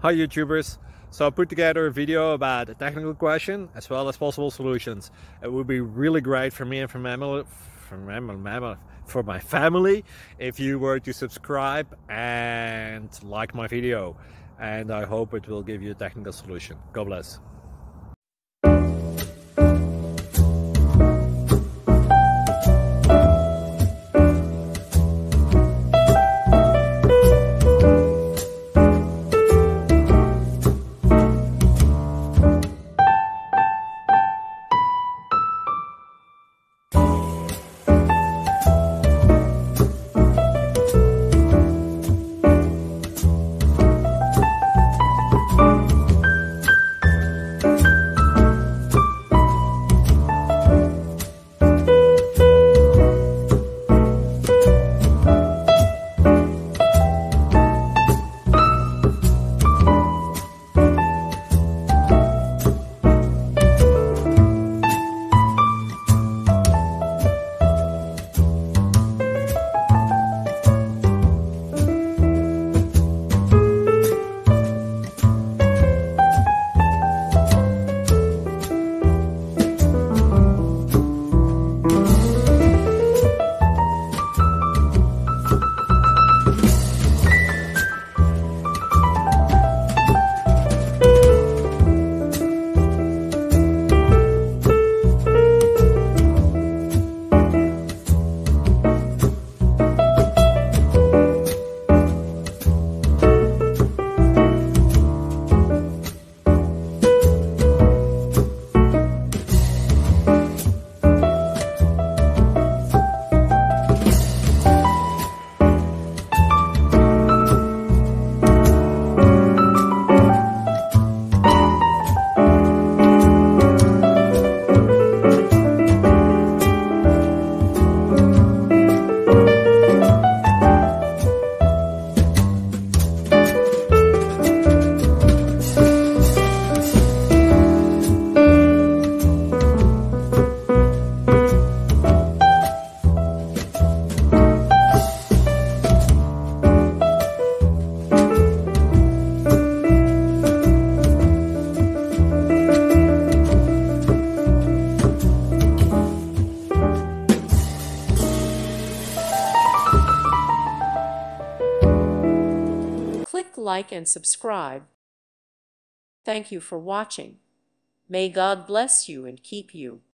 Hi YouTubers! So I put together a video about a technical question as well as possible solutions. It would be really great for me and for my family if you were to subscribe and like my video, and I hope it will give you a technical solution. God bless. Click like and subscribe. Thank you for watching. May God bless you and keep you.